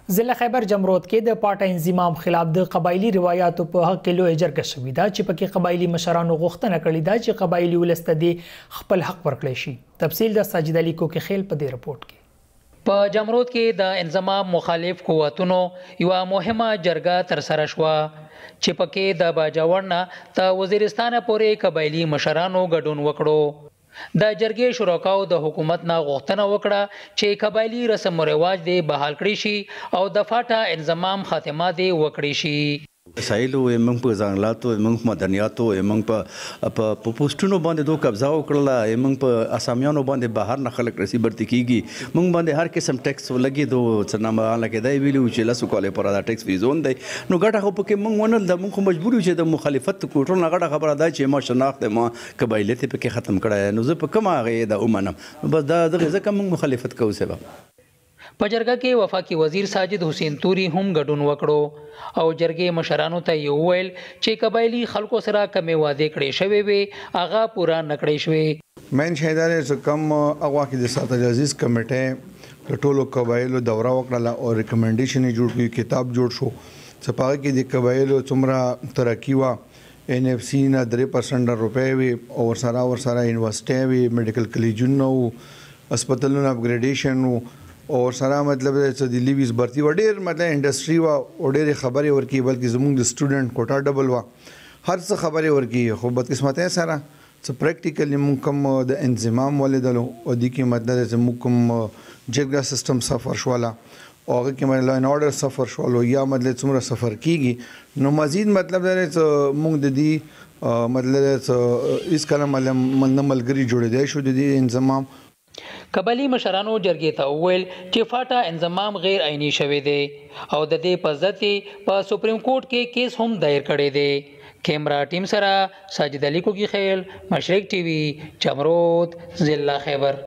ضلع خیبر جمرود کې د پاټا انضمام خلاف د قبایلی روایتو په حق کې لوی جرګه شوې ده چې پکې قبایلی مشرانو غوښتنه کړې ده چې قبایلی ولست دې خپل حق ورکړي شي. تفصیل د ساجد علي کوکخیل په دې رپورت کې. په جمرود کې د انضمام مخالف قوتونو یو مهمه جرګه تر سره شوه چې پکې د باجوړ نه ته وزیرستان پورې قبایلی مشرانو ګډون وکړو. د جرګې شرکاو د حکومت نه غوښتنه وکړه چې قبایلی رسم و رواج دې بحال کړي شي او د فاټا انضمام خاتمه دې وکړي شي. سایلو موږ په ځنګلاتو موږ مدنیاتو موږ په پوسټونو باندې دوه قبضه وکړله موږ په اسامیانو باندې بهر نه خلک رسی برتی کیږي موږ باندې هر قسم ټیکس ولګي دو څنامه لکه دی ویلو چې لاسو کولې پر دا ټیکس فری زون دی نو ګټه خو پکې موږ ونل د موږ مجبور یو چې د مخالفت کوټو نه غټه خبره ده چې ما شناخت ما قبایلت پکې ختم کړه نو زه په کومه غي د اومنم بس دا دغه ځکه موږ مخالفت کوو سبب. په جرګه کې وفاقي وزیر ساجد حسین توري هم ګډون وکړو او جرګې مشرانو ته یې وویل چې قبایلی خلکو سره کمې وعدې کړې شوې وي هغه پوره نه کړې شوې. مین شهیدان چې کم هغه کې د ساتل عزیز کمیټه د ټولو قبایلو دوره وکړه او ریکمنډیشن جوړ کړ کتاب جوړ شو چې په کې د قبایلو څومره ترقی وا NFC نه 3% روپۍ وي او ورسره یونیورسيټي وي میډیکل کالجونه او هسپتالونو اپګریډیشن او سره مطلب چې د لیویز برتی وړ مطلب انډستری وا وړ خبري ورکی بلکې زموږ د سټوډنټ کوټا ډبل وا هر څه خبري ورکی خو بدقسمتۍ سره چې پریکټیکلی موږ کوم د انضمام ولیدلو او د کې مطلب چې موږ کوم جرګه سیستم سفر شواله او هغه کې مطلب لاین اورډر سفر شوالو یا مطلب څومره سفر کیږي نو مزید مطلب دا چې موږ د دې مطلب چې اس کلم ملګری جوړې دی شو د دې انضمام. قبایلی مشرانو جرګې ته وویل چې فاټا انضمام غیر عیني شوی دی او د دې په ضد په سپریم کورټ کې کیس هم دایر کړی دی. کیمرا ټیم سره ساجد علي کوکخیل مشرق TV جمرود ضلع خیبر.